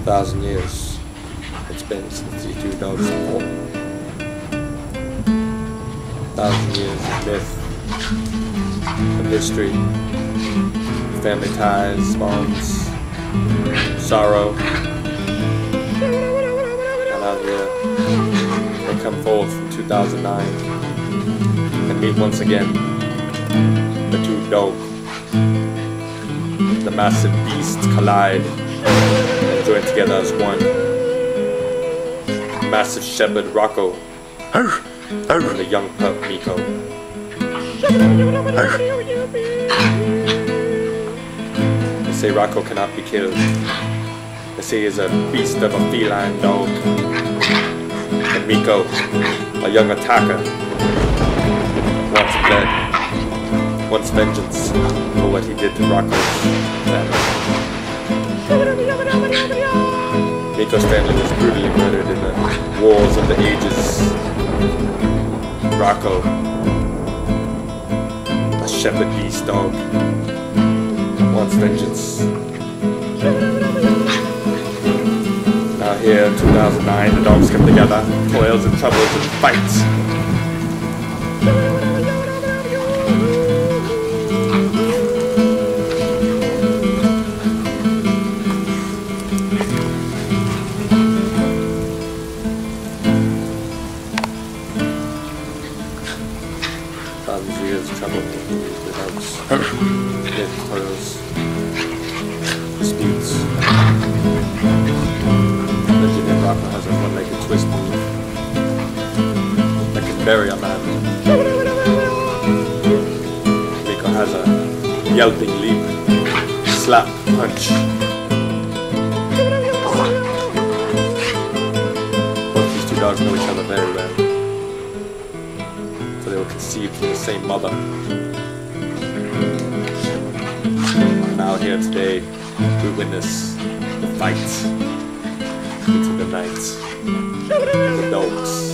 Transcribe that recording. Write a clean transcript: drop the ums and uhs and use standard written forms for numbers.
1,000 years it's been since these two dogs fought. 1,000 years of myth, of history, family ties, bonds, sorrow, and out here they come forth in 2009 and meet once again. The two dogs, the massive beasts collide and join together as one. Massive Shepherd Rocco and the young pup Miko. They say Rocco cannot be killed. They say he's a beast of a feline dog. And Miko, a young attacker, wants blood, wants vengeance for what he did to Rocco's family. Miko's family was brutally murdered in the wars of the ages. Rocco, a shepherd beast dog, wants vengeance. Now here in 2009, the dogs come together, toils and troubles and fights. Thousands of years of trouble, the dogs, toils, disputes. Legendary Rocco has a one-legged twist move that can bury a man. Miko has a yelping leap, slap, punch. Both these two dogs know each other very well. They were conceived from the same mother. And now here today, we witness the fight into the night. The dogs.